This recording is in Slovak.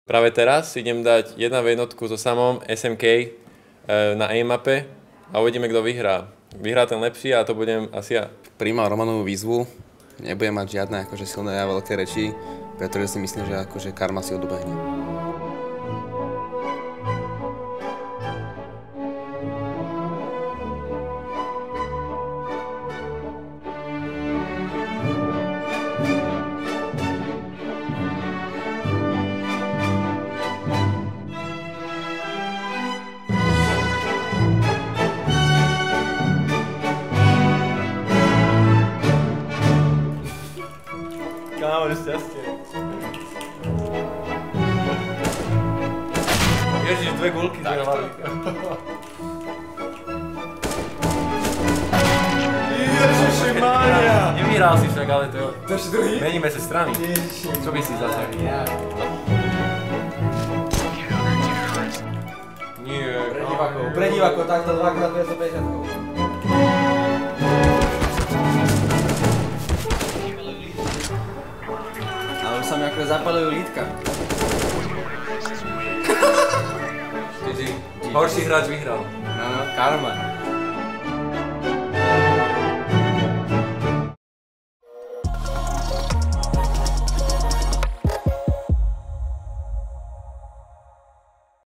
Práve teraz idem dať 1v1 so Samom SMK na A-mape a uvidíme, kto vyhrá. Vyhrá ten lepší a to budem asi ja. Prijímal Romanovú výzvu, nebudem mať žiadne akože silné a veľké reči, pretože si myslím, že akože karma si ho dobehne. Kámo, šťastie. Ježiš, 2 gulky zhrávali. Ježišimária! Nevyhral si však, ale to... To ešte druhý? Meníme sa strany. Ježiši. Čo by si zase? Nie. Pre divákov, takto 2x250. Ale už sa mi akože zapalujú lítka. Horší hráč vyhral. No, karma.